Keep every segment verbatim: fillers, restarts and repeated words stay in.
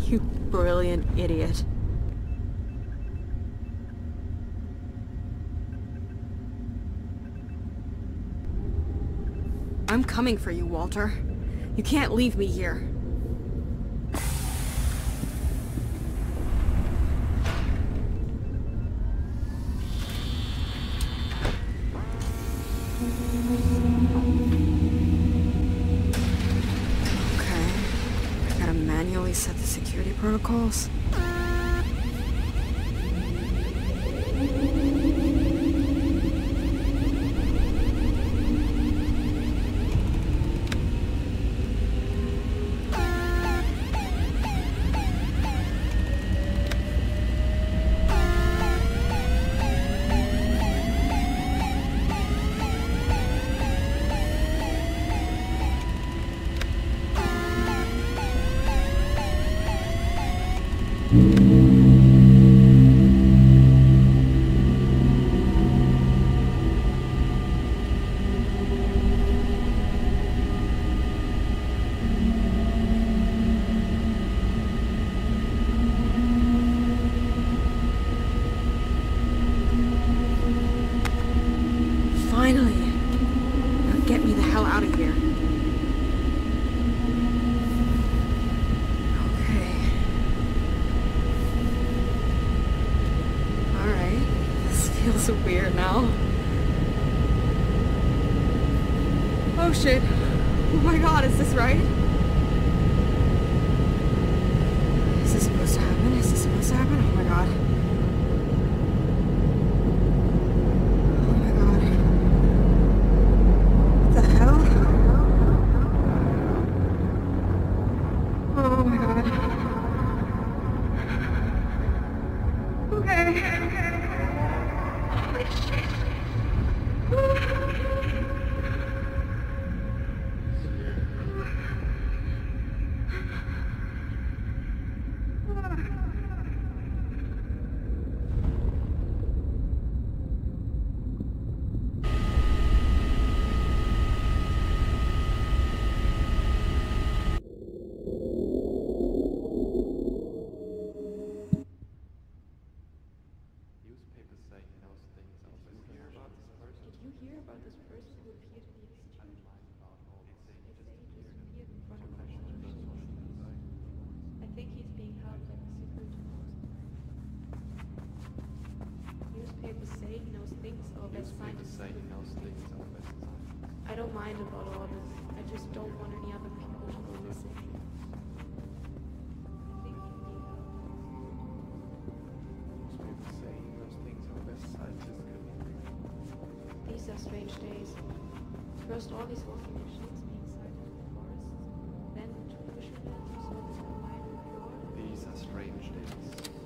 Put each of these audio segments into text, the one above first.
You brilliant idiot. I'm coming for you, Walter. You can't leave me here. Okay. I gotta manually set the security protocols. Finally! Now get me the hell out of here. Okay. Alright. This feels weird now. Oh shit. Oh my god, is this right? Is this supposed to happen? Is this supposed to happen? Oh my god. I don't mind about all this. I just don't want any other people to go missing. These are strange days. First all these walking machines being sighted in the forest, then two fishermen who saw this combined in Florida. These are strange days.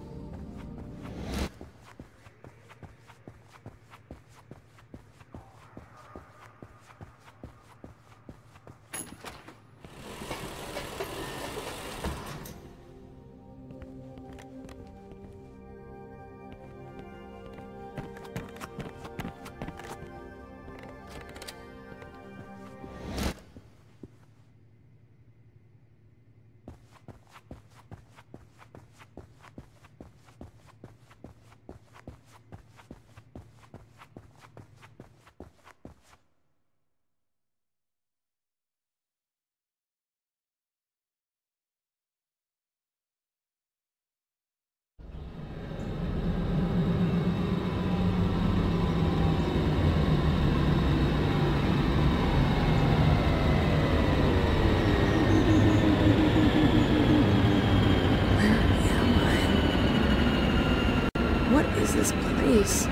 This place.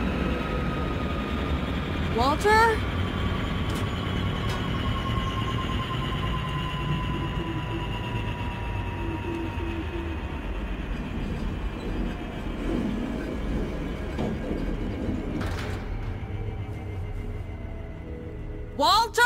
Walter? Walter?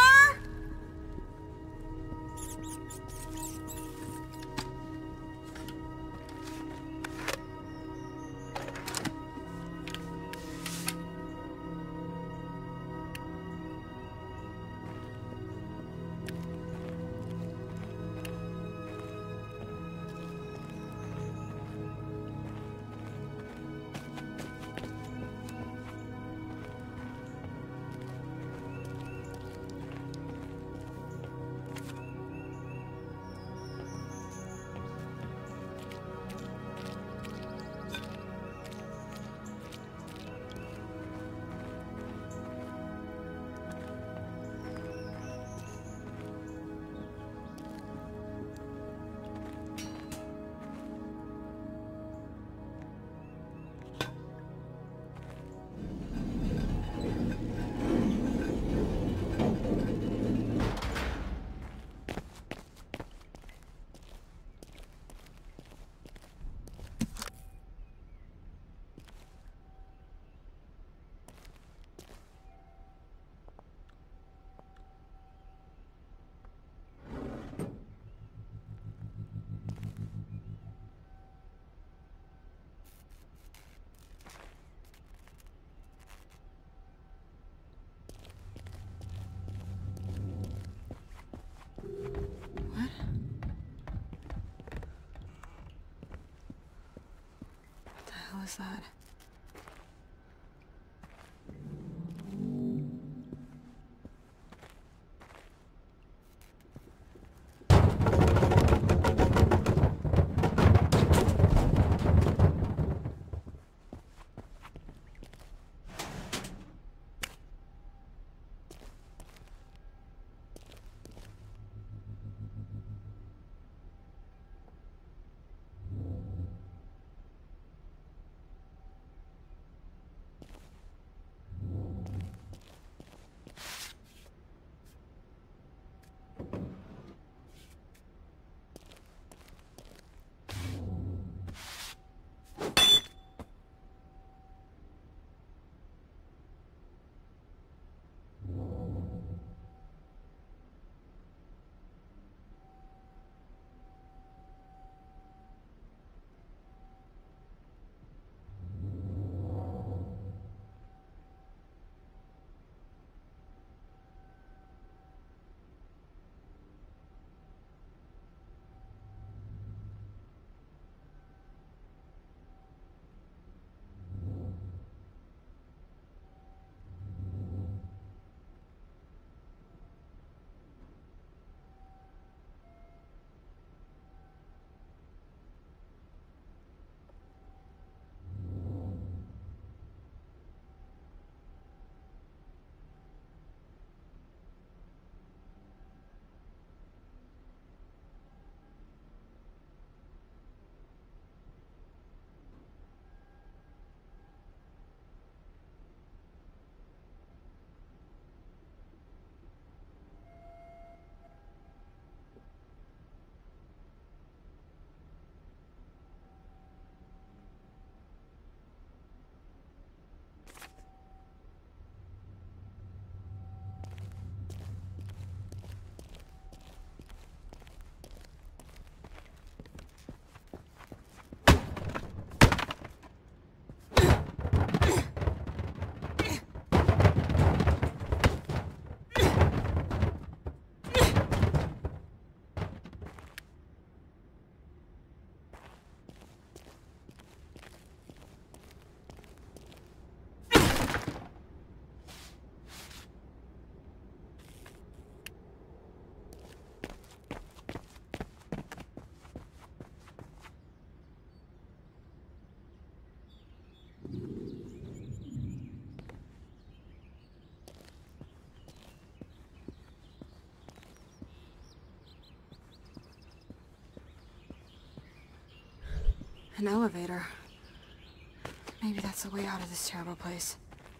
hell is that? An elevator. Maybe that's the way out of this terrible place.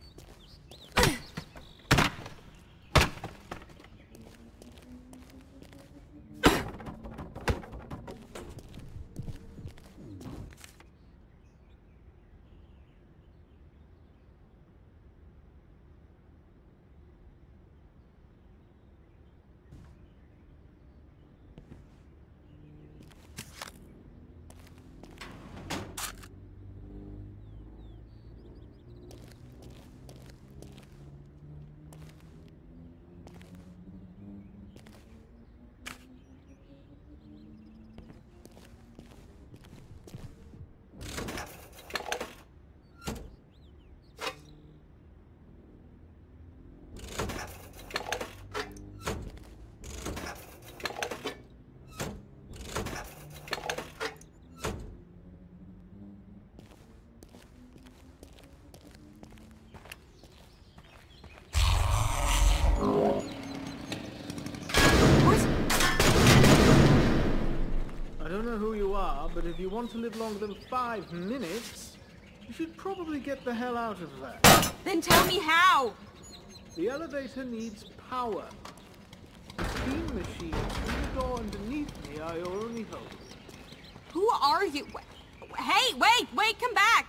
I don't know who you are, but if you want to live longer than five minutes, you should probably get the hell out of there. Then tell me how! The elevator needs power. The steam machines in the door underneath me are your only hope. Who are you? Hey, wait, wait, come back!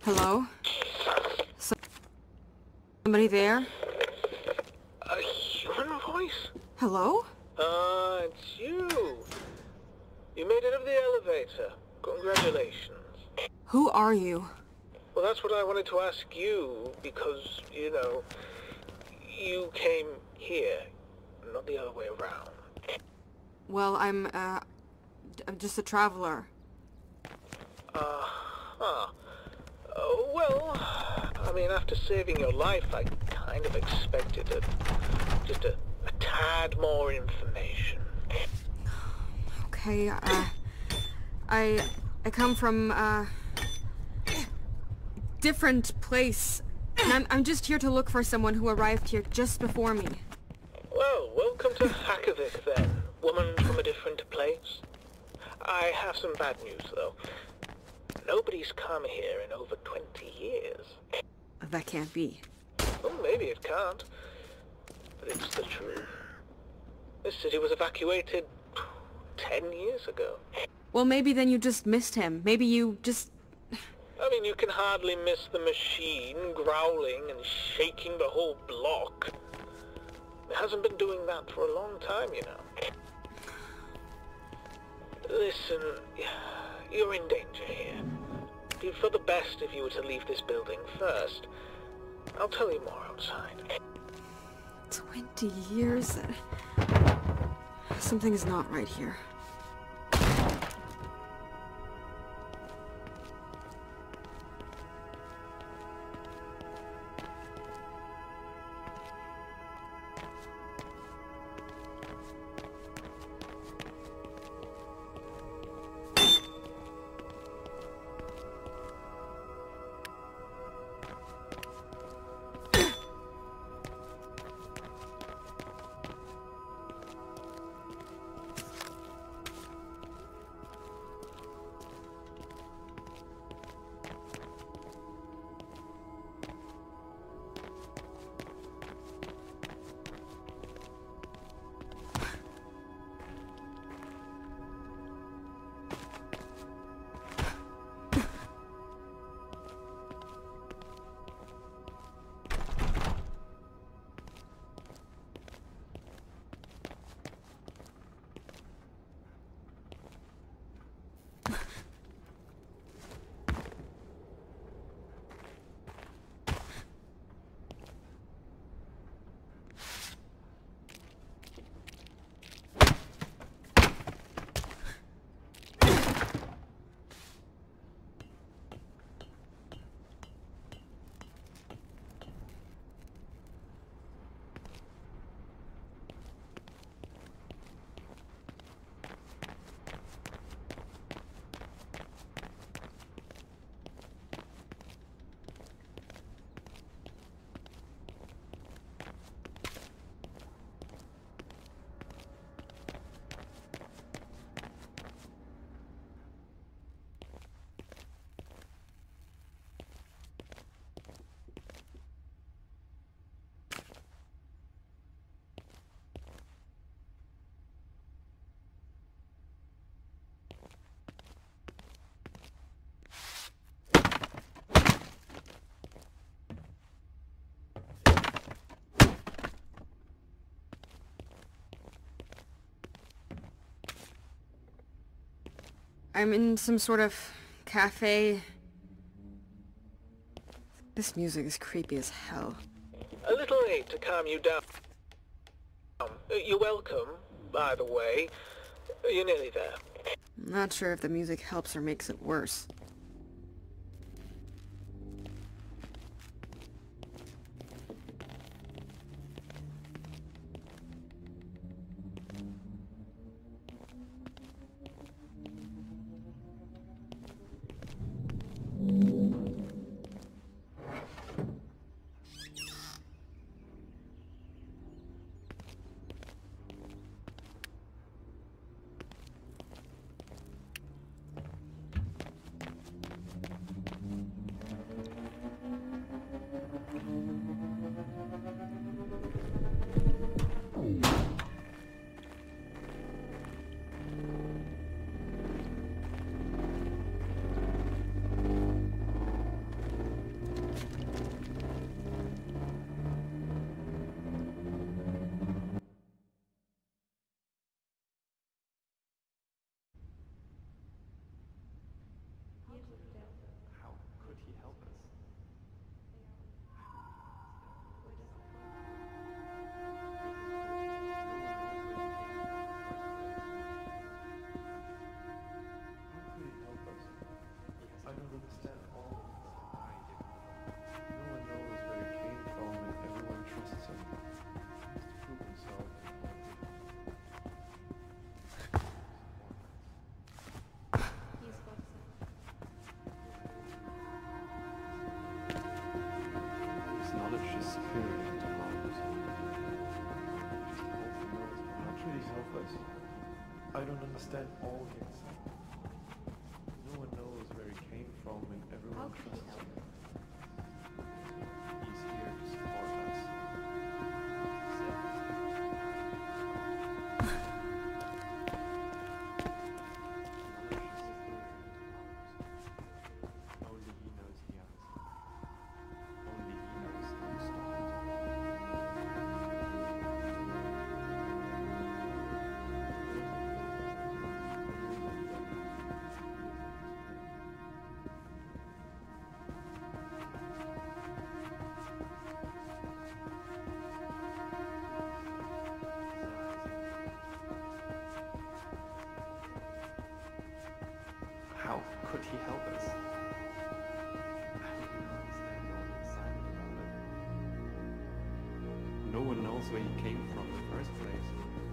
Hello? Somebody there? A human voice? Hello? Ah, uh, it's you. You made it up the elevator. Congratulations. Who are you? Well, that's what I wanted to ask you, because, you know, you came here, not the other way around. Well, I'm, uh, I'm just a traveler. Uh-huh. Uh, well, I mean, after saving your life, I kind of expected a, just a, a tad more information. Okay, uh, I, I come from, uh, different place. And I'm, I'm just here to look for someone who arrived here just before me. Well, welcome to Hakovic then, woman from a different place. I have some bad news, though. Nobody's come here in over twenty years. That can't be. Well, maybe it can't. But it's the truth. This city was evacuated ten years ago. Well, maybe then you just missed him. Maybe you just... I mean, you can hardly miss the machine growling and shaking the whole block. It hasn't been doing that for a long time, you know. Listen, you're in danger here. It'd be for the best if you were to leave this building first. I'll tell you more outside. Twenty years? Something's not right here. I'm in some sort of cafe. This music is creepy as hell. A little late to calm you down. You're welcome, by the way. You're nearly there. I'm not sure if the music helps or makes it worse. don't understand all this. No one knows where he came from and How everyone could he trusts help him. us? He's here to support us. Save us. Only he knows the answer. Only he knows how to stop it. How could he help us? I don't understand all the excitement about it. No one knows where he came from in the first place.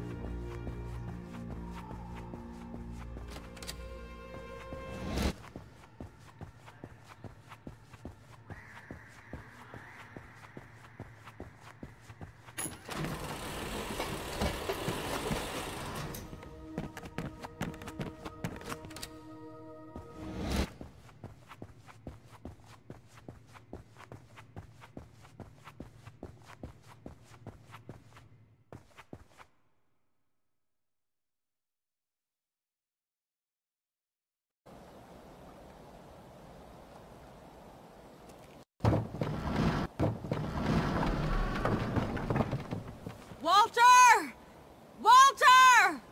Walter! Walter!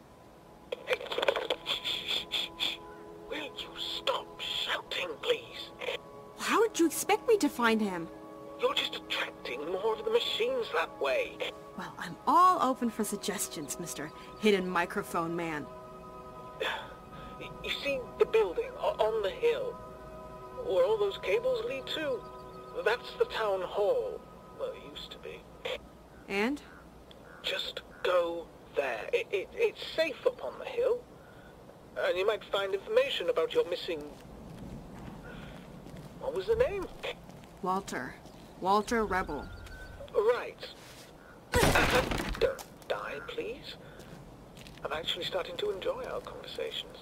Will you stop shouting, please? How did you expect me to find him? You're just attracting more of the machines that way. Well, I'm all open for suggestions, Mister Hidden Microphone Man. You see the building o- on the hill, where all those cables lead to? That's the town hall. Well, it used to be. And? Just go there. It, it, it's safe up on the hill. And you might find information about your missing... What was the name? Walter. Walter Rebel. Right. Don't die, please. I'm actually starting to enjoy our conversations.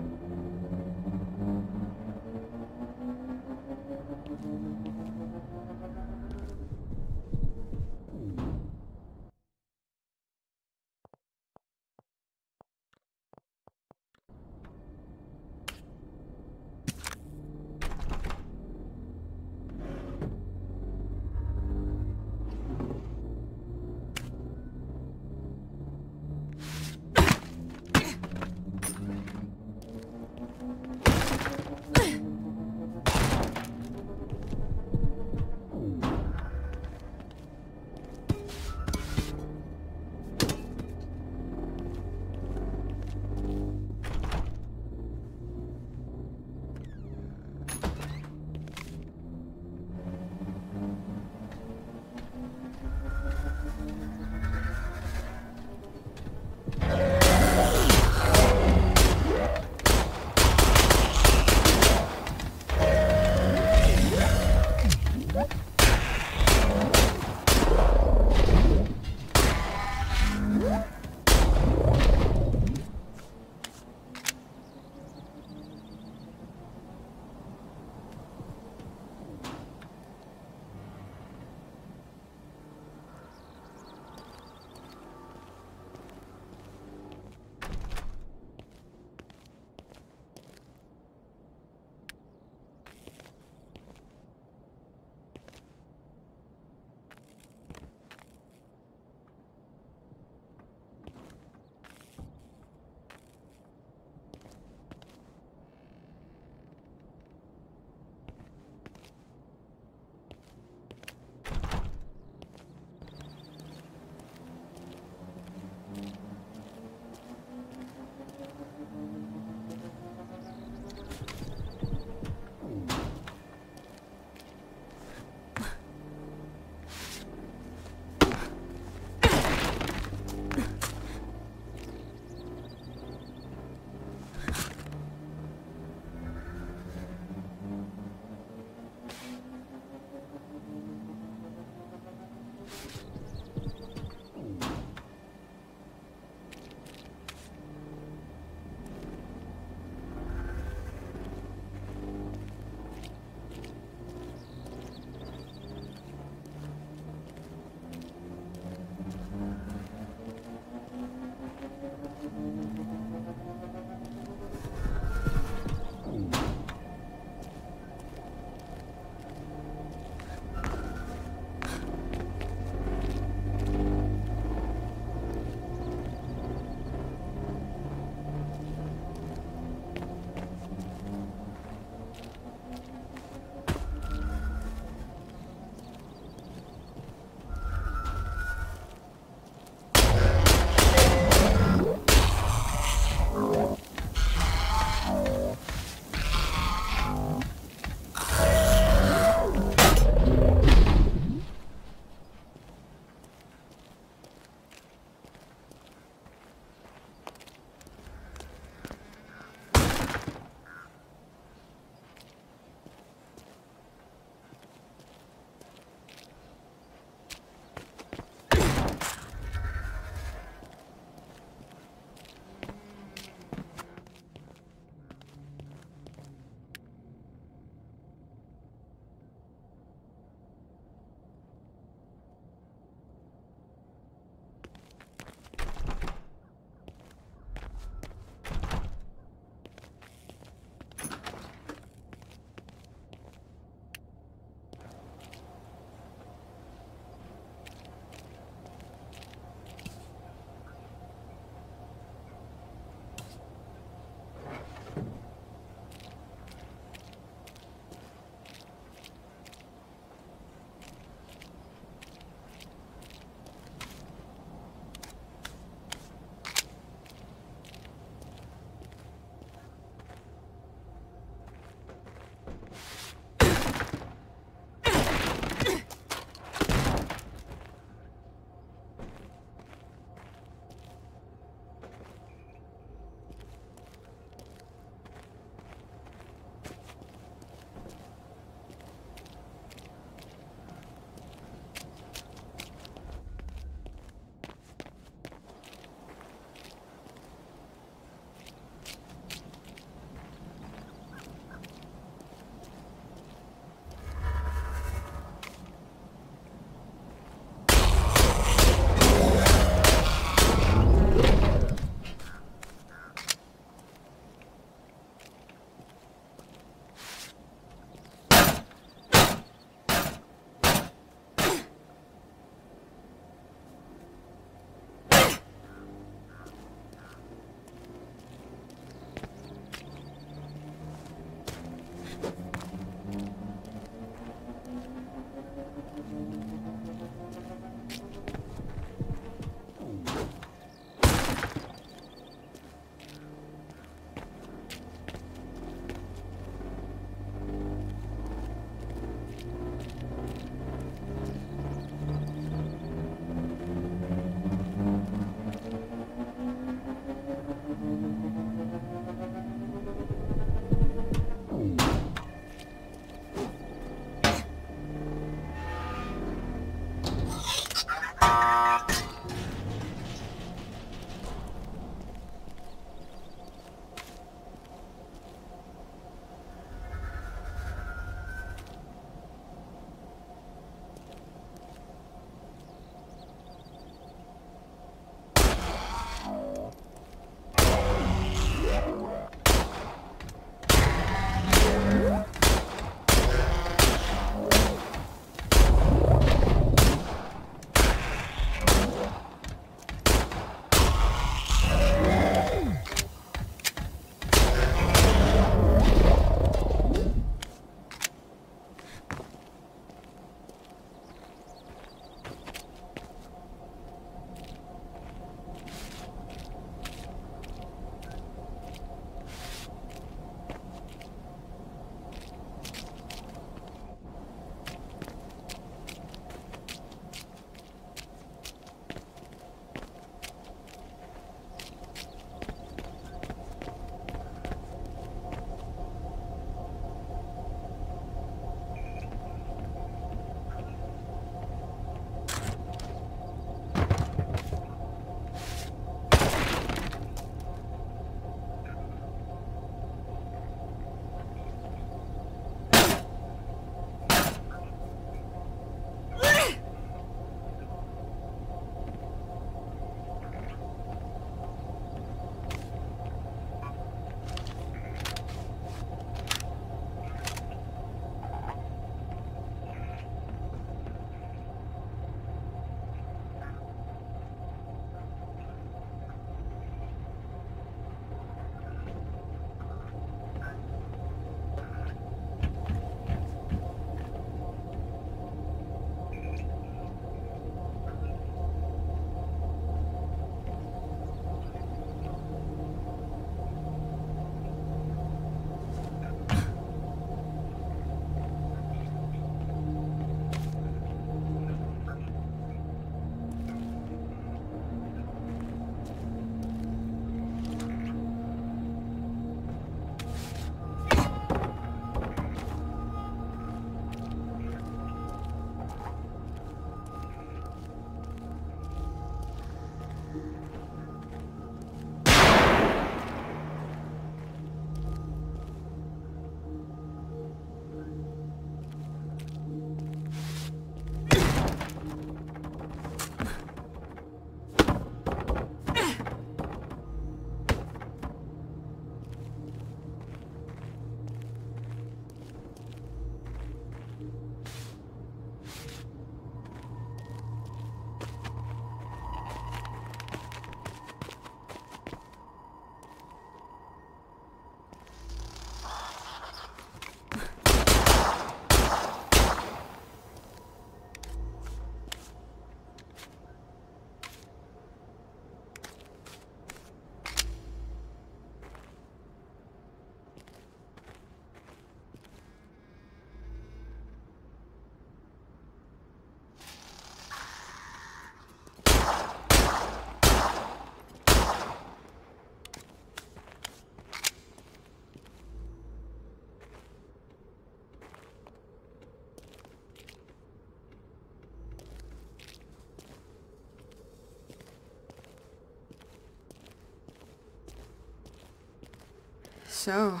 So,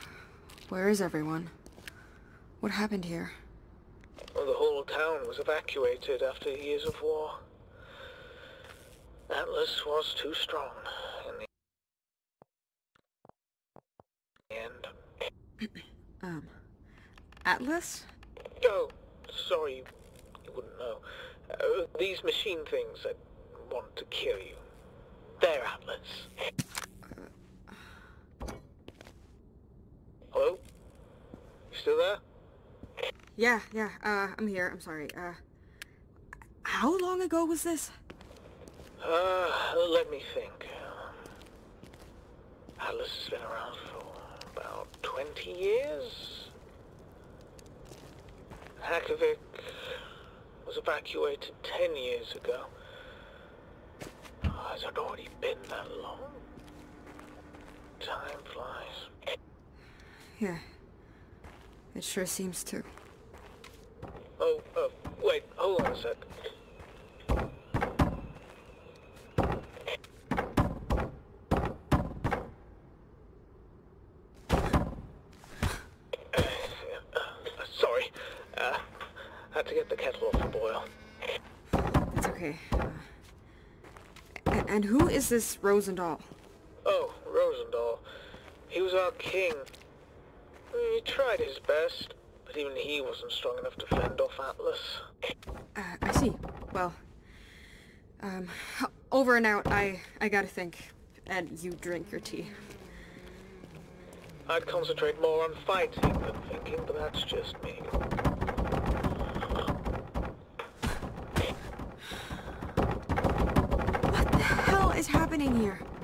where is everyone? What happened here? Well, the whole town was evacuated after years of war. Atlas was too strong in the end. um, Atlas? Oh, sorry, you wouldn't know. Uh, these machine things that want to kill you. They're Atlas. Hello? still there? Yeah, yeah, uh, I'm here. I'm sorry. Uh, how long ago was this? Uh, let me think. Atlas has been around for about twenty years. Hakovic was evacuated ten years ago. Oh, has it already been that long? Time flies. Yeah. It sure seems to. Oh, oh, wait, hold on a sec. Sorry, uh, had to get the kettle off the boil. It's okay. Uh, and, and who is this Rosendahl? Oh, Rosendahl. He was our king. He tried his best, but even he wasn't strong enough to fend off Atlas. Uh, I see. Well, um, over and out. I, I gotta think. And you drink your tea. I'd concentrate more on fighting than thinking, but that's just me. What the hell is happening here?